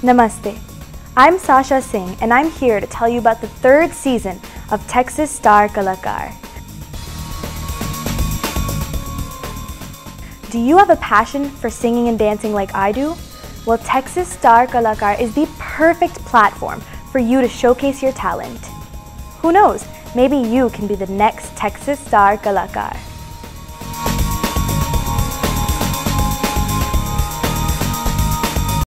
Namaste. I'm Sasha Singh and I'm here to tell you about the third season of Texas Star Kalakaar. Do you have a passion for singing and dancing like I do? Well, Texas Star Kalakaar is the perfect platform for you to showcase your talent. Who knows, maybe you can be the next Texas Star Kalakaar.